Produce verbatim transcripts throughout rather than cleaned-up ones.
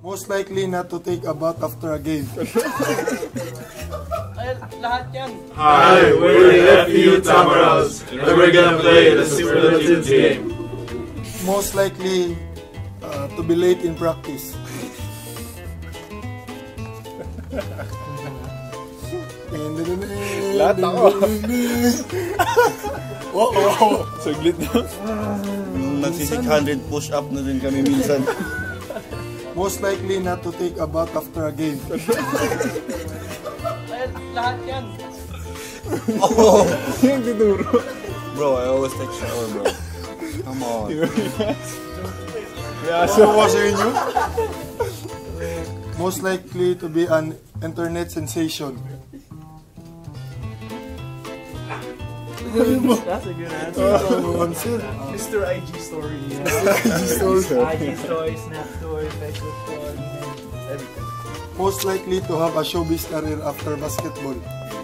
Most likely not to take a bath after a game. Ay, lahat yan. Hi, we're the F E U Tamaraws, and we're gonna play the Superlatives game. Most likely uh, to be late in practice. Lahat ako. Oh, oh. Saglit na. Nagsi six hundred push-up na din kami minsan. Most likely not to take a bath after a game. Ay, lahat yan. Oh! Yung tinuro. Bro, I always take shower, bro. Come on. Yeah, so What was it you? Most likely to be an internet sensation. That's a good answer. Oh, answer. Mister I G story. I G story. I G story, Snap story, Facebook story, everything. Most likely to have a showbiz career after basketball.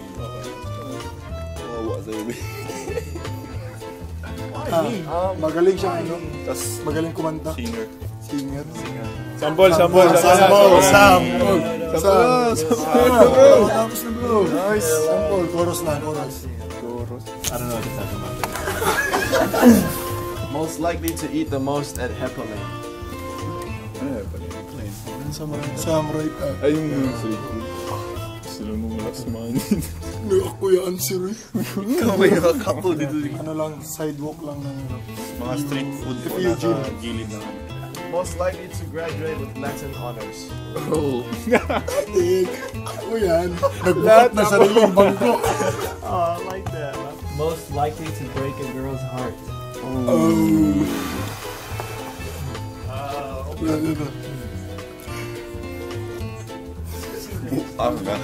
Oh, what sabi? Ah, magaling siya, ano? Tas Magaling kumanta. singer. Singer. Sampol, sampol, Sample, sampol. sample. Sampol, Sample. Tapos na bro. Nice. Sample. Chorus na, chorus. I don't know what to talk about. Most likely to eat the most at Hepalin. Samurai ka. Ay, yung music. Sila nung last man. May ako yung answer eh. Kamay na kapo dito. Ano lang, sidewalk lang ng Mga street food F po E U na gym. sa gilid na. Most likely to graduate with Latin honors. Oh. Atik. Ako yan. Nagbukat na sariling bangko. Oh, I like that. Most likely to break a girl's heart. Oh. Yan, yan, yan. Buang ka.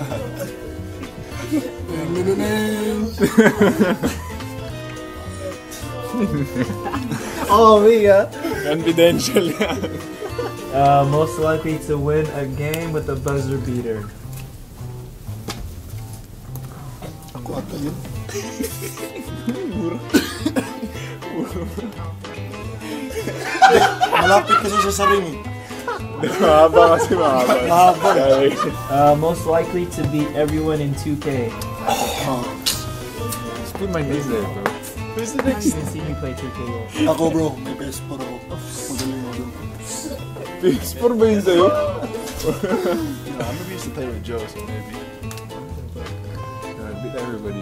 Yan, yan, yan. Oh, me, ah. Confidential yan. Uh, most likely to win a game with a buzzer beater. Ako ata yun. Malapit kasi siya sa ring eh. Mahaba kasi mahaba. Mahaba. Uh, most likely to beat everyone in two K. Oh. Just put my name there, bro. Who's the I next? haven't seen you play two K yet. Ako bro, may P S four ako. Magaling ako dun. P S four ba yun sa'yo? Yeah, I'm gonna used to play with Joe, so maybe. God, beat everybody.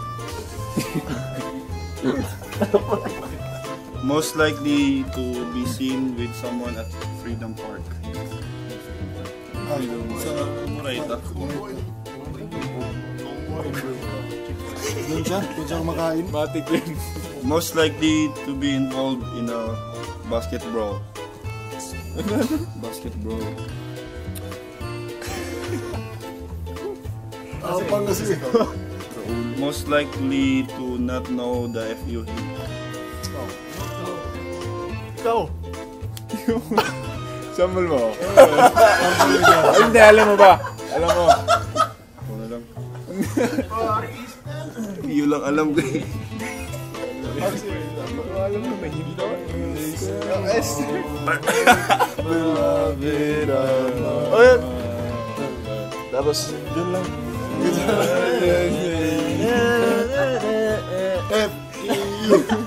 Most likely to be seen with someone at Freedom Park. Ah, Sa Murayta. Doon siya? Doon siya kumakain? Matik yun. Most likely to be involved in a basket brawl. Basket brawl. Ako pa kasi. Most likely to not know the F E U hymn. Go! Sample mo. Ay, hindi, alam mo ba? Alam mo. Ako na lang. Hindi lang alam ko eh. Alam mo, may hindi daw. Oh yan! Tapos, Yun lang. F E U